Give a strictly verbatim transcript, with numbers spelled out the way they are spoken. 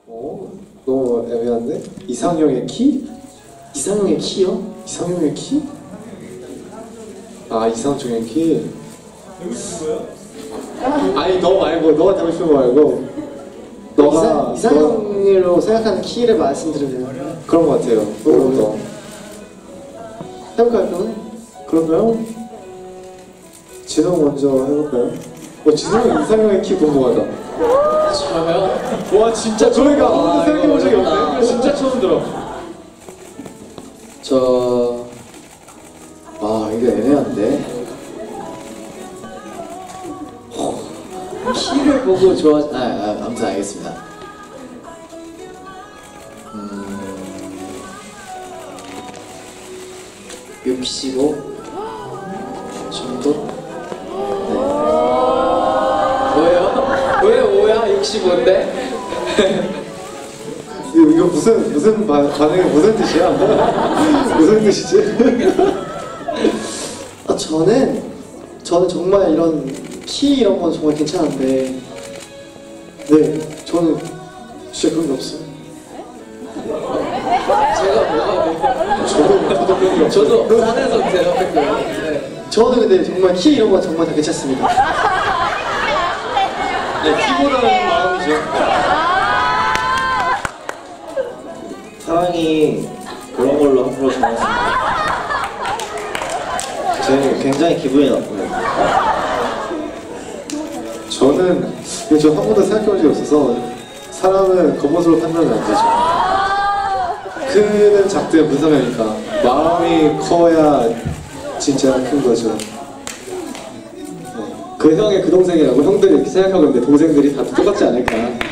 어? 너무 애매한데? 이상형의 키? 이상형의 키요? 이상형의 키? 아 이상적인 키? 되고 싶은 거야? 아니 너 말고 너가 되고 싶은 거 말고 너가 이상, 이상형으로 생각하는 키를 말씀드리면 너, 그런 거 같아요. 너부터 해볼까요 그러면? 그런가요? 진호 먼저 해볼까요? 어 진호는 이상형의 키 궁금하다. 저요? 와 진짜 저희가 아무도 생각해본 적이 없네. 진짜 처음 들어. 저... 아 이거 애매한데? 키를 보고 좋아... 아, 아 아무튼 알겠습니다. 음... 육십오 정도? 네. 뭐예요? 왜 오야? 육십오인데? 이거, 이거 무슨 무슨 반, 반응이 무슨 뜻이야? 무슨 뜻이지? 아 저는 저는 정말 이런 키 이런 건 정말 괜찮은데 네 저는 진짜 그런 게 없어요. 제가 뭐가 뭐... 저도 저도 그런 게 없어요. 저도 산에서 대답했고요. 네. 저는 근데 정말 키 이런 건 정말 다 괜찮습니다. 네, 키보다는 마음이죠. 사랑이 그런 걸로 앞으로 정했습니다. 저는 굉장히 기분이 나쁘네요. 저는 이거 저 한 번도 생각해본 적이 없어서 사람은 겉모습으로 판단은 안 되죠. 크든 작든 무슨 상관이니까 마음이 커야 진짜 큰 거죠. 네. 그 형의 그 동생이라고 형들이 이렇게 생각하고 있는데 동생들이 다 똑같지 않을까.